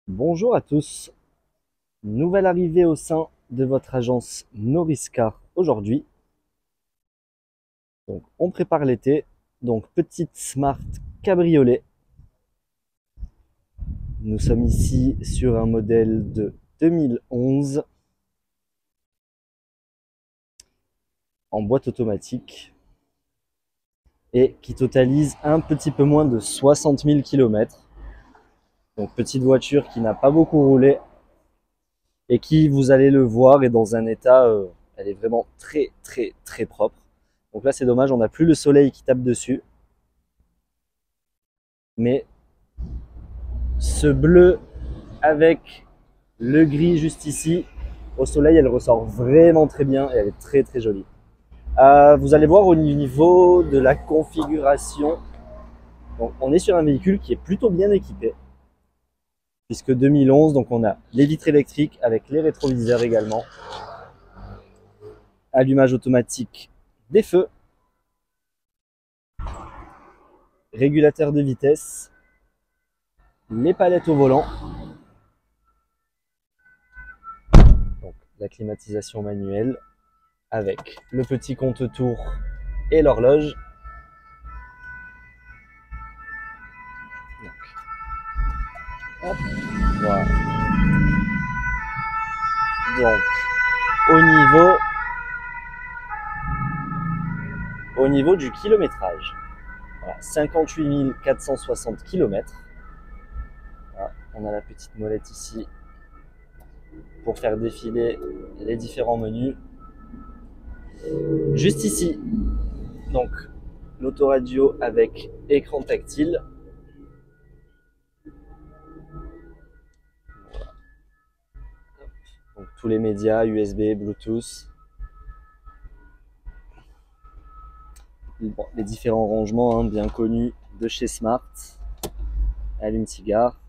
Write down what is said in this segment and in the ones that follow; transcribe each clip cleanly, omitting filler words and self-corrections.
Bonjour à tous, nouvelle arrivée au sein de votre agence Noriscar aujourd'hui. Donc on prépare l'été, donc petite Smart cabriolet. Nous sommes ici sur un modèle de 2011 en boîte automatique et qui totalise un petit peu moins de 60 000 km. Donc petite voiture qui n'a pas beaucoup roulé et qui, vous allez le voir, est dans un état, elle est vraiment très propre. Donc là c'est dommage, on n'a plus le soleil qui tape dessus. Mais ce bleu avec le gris juste ici, au soleil, elle ressort vraiment très bien et elle est très jolie. Vous allez voir au niveau de la configuration, donc on est sur un véhicule qui est plutôt bien équipé, puisque 2011, donc on a les vitres électriques avec les rétroviseurs également, allumage automatique des feux, régulateur de vitesse, les palettes au volant, donc la climatisation manuelle avec le petit compte-tours et l'horloge. Hop, voilà. Donc, au niveau du kilométrage, voilà, 58 460 km. Voilà, on a la petite molette ici pour faire défiler les différents menus. Juste ici, donc l'autoradio avec écran tactile. Donc tous les médias, USB, Bluetooth. Bon, les différents rangements bien connus de chez Smart. Allume-cigare.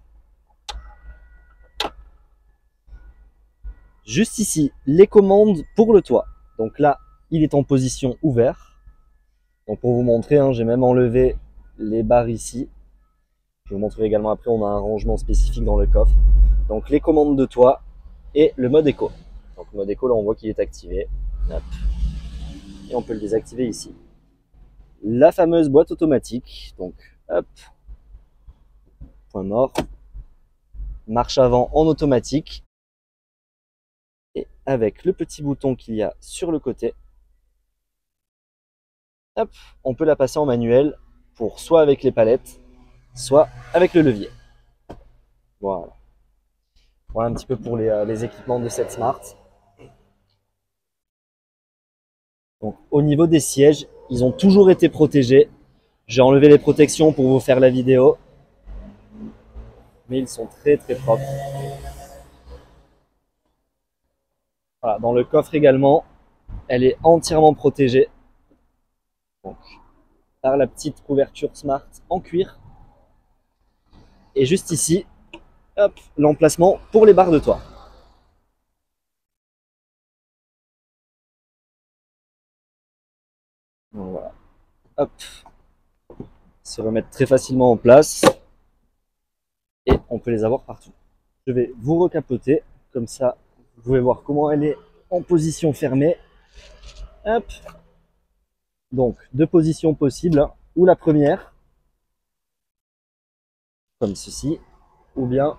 Juste ici, les commandes pour le toit. Donc là, il est en position ouvert. Donc pour vous montrer, j'ai même enlevé les barres ici. Je vous montrerai également après, on a un rangement spécifique dans le coffre. Donc les commandes de toit et le mode éco. Donc le mode éco, là on voit qu'il est activé. Hop. Et on peut le désactiver ici. La fameuse boîte automatique. Donc hop, point mort. Marche avant en automatique. Et avec le petit bouton qu'il y a sur le côté, hop, on peut la passer en manuel pour soit avec les palettes, soit avec le levier. Voilà. Voilà un petit peu pour les équipements de cette Smart. Donc, au niveau des sièges, ils ont toujours été protégés. J'ai enlevé les protections pour vous faire la vidéo. Mais ils sont très propres. Voilà, dans le coffre également, elle est entièrement protégée. Donc, par la petite couverture Smart en cuir. Et juste ici, hop, l'emplacement pour les barres de toit. Donc, voilà. Hop, se remettre très facilement en place. Et on peut les avoir partout. Je vais vous recapoter, comme ça vous pouvez voir comment elle est en position fermée. Hop. Donc deux positions possibles, ou la première, comme ceci, ou bien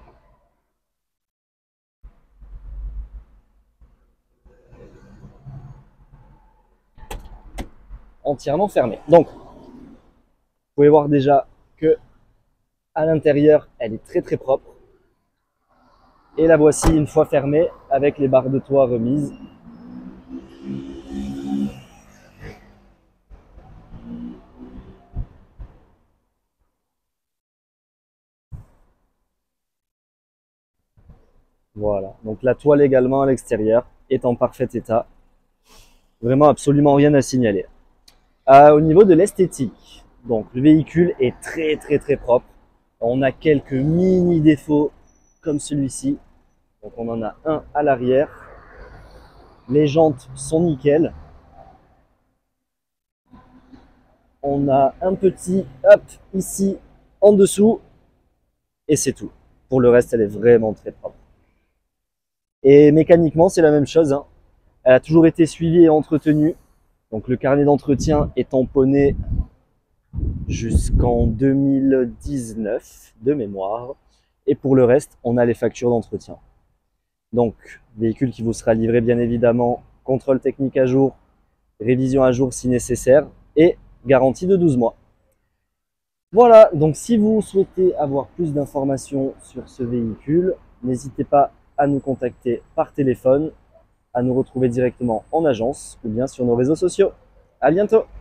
entièrement fermée. Donc vous pouvez voir déjà que à l'intérieur elle est très propre. Et la voici une fois fermée avec les barres de toit remises. Voilà, donc la toile également à l'extérieur est en parfait état. Vraiment absolument rien à signaler. Au niveau de l'esthétique, donc le véhicule est très propre. On a quelques mini défauts comme celui-ci. Donc on en a un à l'arrière. Les jantes sont nickel. On a un petit hop ici en dessous et c'est tout. Pour le reste, elle est vraiment très propre. Et mécaniquement, c'est la même chose, hein. Elle a toujours été suivie et entretenue. Donc le carnet d'entretien est tamponné jusqu'en 2019 de mémoire. Et pour le reste, on a les factures d'entretien. Donc, véhicule qui vous sera livré bien évidemment, contrôle technique à jour, révision à jour si nécessaire et garantie de 12 mois. Voilà, donc si vous souhaitez avoir plus d'informations sur ce véhicule, n'hésitez pas à nous contacter par téléphone, à nous retrouver directement en agence ou bien sur nos réseaux sociaux. À bientôt!